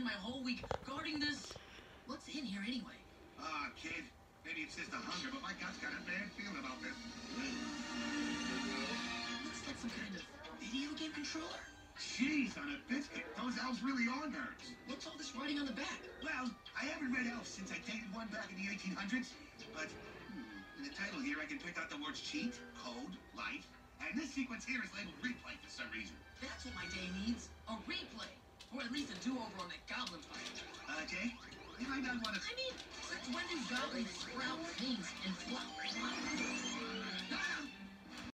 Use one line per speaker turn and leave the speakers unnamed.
my whole week guarding this. What's in here anyway?
Ah, kid. Maybe it's just the hunger, but my gut's got a bad feeling about this.
Looks like some kind of video game controller.
Jeez, on a biscuit. Those elves really are nerds.
What's all this writing on the back?
Well, I haven't read elves since I dated one back in the 1800s, but in the title here I can pick out the words cheat, code, life, and this sequence here is labeled replay for some reason.
That's what my day needs. A replay. Or at least a do-over on that goblin fight.
Jay? You might not want to...
I mean, since when do goblins sprout things and flop?
Ah!